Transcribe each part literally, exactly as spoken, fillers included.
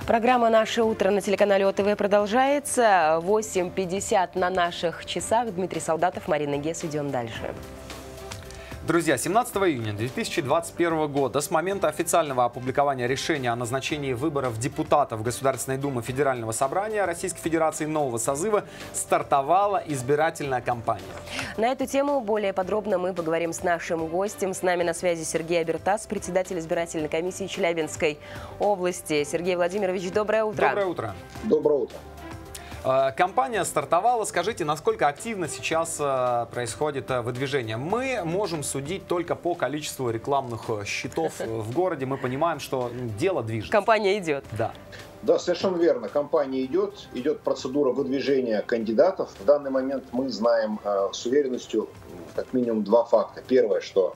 Программа «Наше утро» на телеканале О Тэ Вэ продолжается. восемь пятьдесят на наших часах. Дмитрий Солдатов, Марина Гес. Идем дальше. Друзья, семнадцатого июня две тысячи двадцать первого года, с момента официального опубликования решения о назначении выборов депутатов Государственной Думы Федерального собрания Российской Федерации нового созыва, стартовала избирательная кампания. На эту тему более подробно мы поговорим с нашим гостем. С нами на связи Сергей Абертас, председатель избирательной комиссии Челябинской области. Сергей Владимирович, доброе утро. Доброе утро. Доброе утро. Кампания стартовала. Скажите, насколько активно сейчас происходит выдвижение? Мы можем судить только по количеству рекламных щитов в городе. Мы понимаем, что дело движется. Кампания идет. Да. Да, совершенно верно. Кампания идет, идет процедура выдвижения кандидатов. В данный момент мы знаем э, с уверенностью как минимум два факта. Первое, что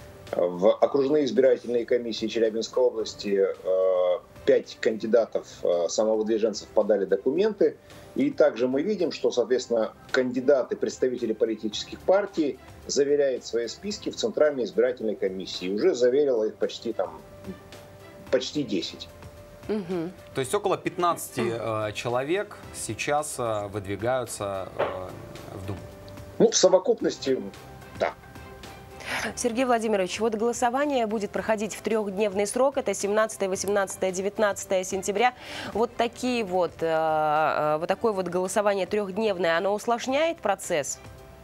в окружные избирательные комиссии Челябинской области э, пять кандидатов э, самовыдвиженцев подали документы. И также мы видим, что, соответственно, кандидаты, представители политических партий заверяют свои списки в Центральной избирательной комиссии. Уже заверило их почти, там, почти десять. Угу. То есть около пятнадцати э, человек сейчас э, выдвигаются э, в Думу. Ну, в совокупности, да. Сергей Владимирович, вот голосование будет проходить в трехдневный срок. Это семнадцатое, восемнадцатое, девятнадцатое сентября. Вот такие вот, э, вот такое вот голосование трехдневное, оно усложняет процесс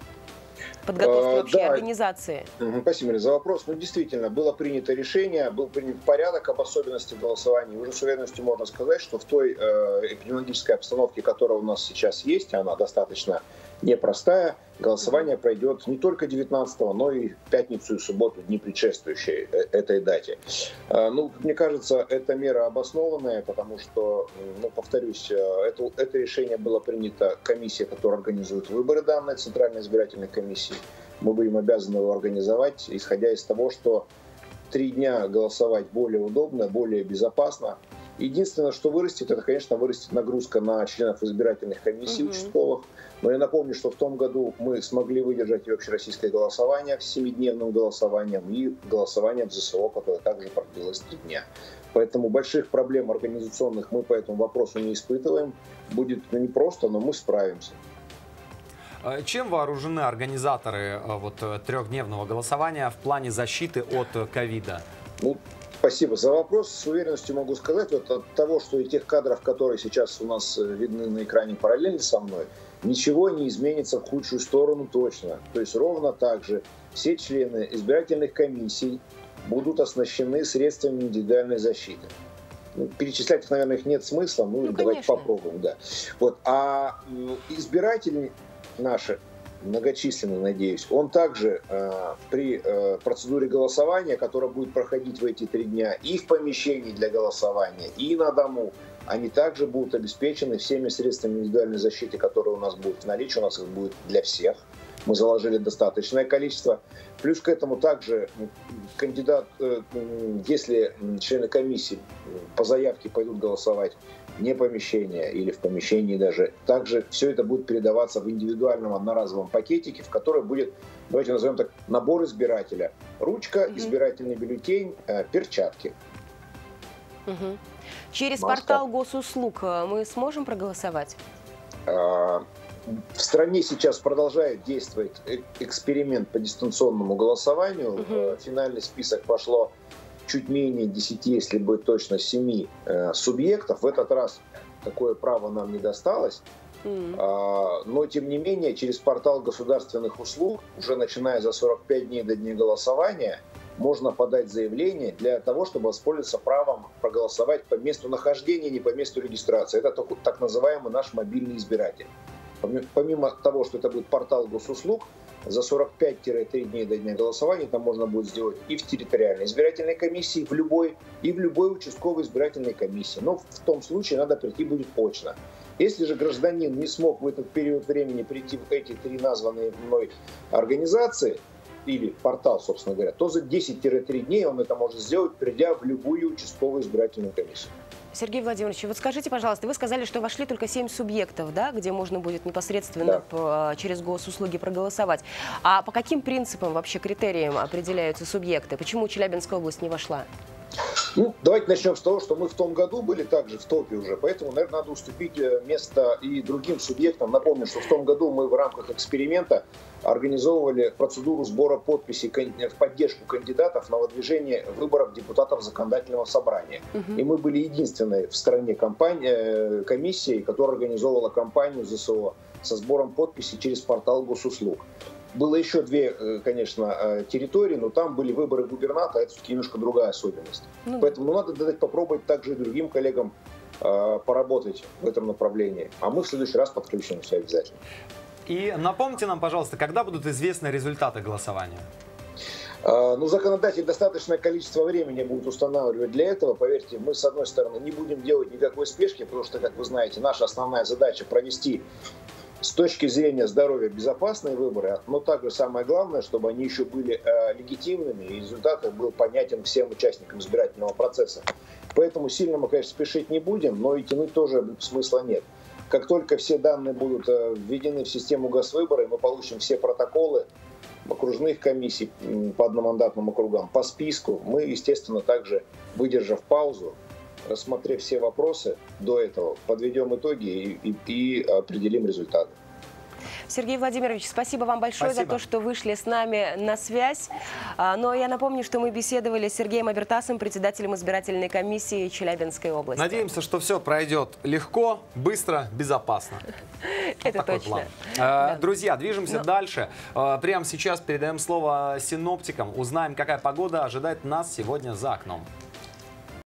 подготовки вообще да. организации? Спасибо за вопрос. Ну, действительно, было принято решение, был принят порядок об особенностях голосования. Уже с уверенностью можно сказать, что в той э, эпидемиологической обстановке, которая у нас сейчас есть, она достаточно непростая, голосование пройдет не только девятнадцатого, но и в пятницу и субботу, дни предшествующие этой дате. Ну, мне кажется, эта мера обоснованная, потому что, ну, повторюсь, это, это решение было принято комиссией, которая организует выборы данной Центральной избирательной комиссии. Мы будем обязаны его организовать, исходя из того, что три дня голосовать более удобно, более безопасно. Единственное, что вырастет, это, конечно, вырастет нагрузка на членов избирательных комиссий угу. участковых. Но я напомню, что в том году мы смогли выдержать и общероссийское голосование с семидневным голосованием и голосованием в Зэ Эс О, которое также продлилось три дня. Поэтому больших проблем организационных мы по этому вопросу не испытываем. Будет ну, непросто, но мы справимся. Чем вооружены организаторы вот, трехдневного голосования в плане защиты от ковида? Ну, спасибо за вопрос. С уверенностью могу сказать, вот от того, что и тех кадров, которые сейчас у нас видны на экране параллельно со мной, ничего не изменится в худшую сторону точно. То есть ровно так же все члены избирательных комиссий будут оснащены средствами индивидуальной защиты. Ну, перечислять их, наверное, их нет смысла, ну, ну давайте конечно. попробуем. Да. Вот. А избиратели наши, многочисленный, надеюсь, он также э, при э, процедуре голосования, которая будет проходить в эти три дня и в помещении для голосования, и на дому, они также будут обеспечены всеми средствами индивидуальной защиты, которые у нас будут в наличии. У нас их будет для всех. Мы заложили достаточное количество. Плюс к этому также кандидат, э, если члены комиссии по заявке пойдут голосовать вне помещения или в помещении даже, также все это будет передаваться в индивидуальном одноразовом пакетике, в который будет, давайте назовем так, набор избирателя. Ручка, mm-hmm. избирательный бюллетень, э, перчатки. Mm-hmm. Через Маска. Портал госуслуг мы сможем проголосовать? В стране сейчас продолжает действовать эксперимент по дистанционному голосованию. Uh-huh. В финальный список пошло чуть менее десяти, если быть точно, семи э, субъектов. В этот раз такое право нам не досталось. Uh-huh. А, но, тем не менее, через портал государственных услуг, уже начиная за сорок пять дней до дня голосования, можно подать заявление для того, чтобы воспользоваться правом проголосовать по месту нахождения, не по месту регистрации. Это так называемый наш мобильный избиратель. Помимо того, что это будет портал госуслуг, за сорок пять-три дней до дня голосования там можно будет сделать и в территориальной избирательной комиссии, в любой, и в любой участковой избирательной комиссии. Но в том случае надо прийти будет очно. Если же гражданин не смог в этот период времени прийти в эти три названные мной организации, или портал, собственно говоря, то за десять-три дней он это может сделать, придя в любую участковую избирательную комиссию. Сергей Владимирович, вот скажите, пожалуйста, вы сказали, что вошли только семь субъектов, да, где можно будет непосредственно да. по, через госуслуги проголосовать. А по каким принципам, вообще критериям определяются субъекты? Почему Челябинская область не вошла? Ну, давайте начнем с того, что мы в том году были также в топе уже, поэтому, наверное, надо уступить место и другим субъектам. Напомню, что в том году мы в рамках эксперимента организовывали процедуру сбора подписей в поддержку кандидатов на выдвижение выборов депутатов законодательного собрания. Угу. И мы были единственной в стране компании, комиссией, которая организовывала кампанию ЗСО со сбором подписей через портал госуслуг. Было еще две, конечно, территории, но там были выборы губернатора, это все-таки немножко другая особенность. Ну, Поэтому ну, надо дать попробовать также и другим коллегам э, поработать в этом направлении. А мы в следующий раз подключимся обязательно. И напомните нам, пожалуйста, когда будут известны результаты голосования? Э, ну, законодатель достаточное количество времени будут устанавливать для этого. Поверьте, мы, с одной стороны, не будем делать никакой спешки, потому что, как вы знаете, наша основная задача провести с точки зрения здоровья безопасные выборы, но также самое главное, чтобы они еще были э, легитимными и результат был понятен всем участникам избирательного процесса. Поэтому сильно мы, конечно, спешить не будем, но и тянуть тоже смысла нет. Как только все данные будут э, введены в систему Госвыборы, мы получим все протоколы окружных комиссий э, по одномандатным округам, по списку, мы, естественно, также, выдержав паузу, рассмотрев все вопросы до этого, подведем итоги и, и, и определим результаты. Сергей Владимирович, спасибо вам большое спасибо. за то, что вышли с нами на связь. Но я напомню, что мы беседовали с Сергеем Абертасом, председателем избирательной комиссии Челябинской области. Надеемся, что все пройдет легко, быстро, безопасно. Это точно. Друзья, движемся дальше. Прямо сейчас передаем слово синоптикам. Узнаем, какая погода ожидает нас сегодня за окном.